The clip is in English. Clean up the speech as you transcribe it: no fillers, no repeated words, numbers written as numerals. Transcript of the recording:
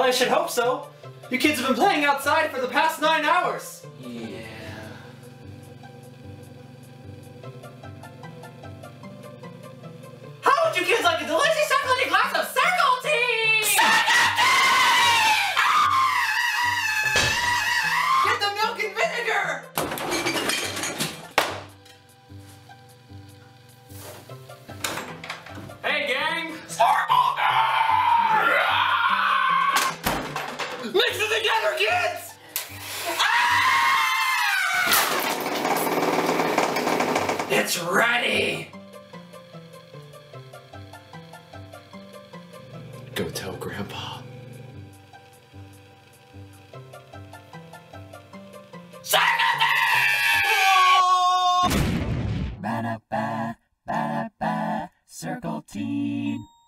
I should hope so. You kids have been playing outside for the past 9 hours. Yeah. How would you kids like a delicious chocolatey glass of Circletine? Get the milk and vinegar! Hey, gang! Mix it together, kids! It's ready! Go tell Grandpa. Ba-da-ba, ba-da-ba, Circletine.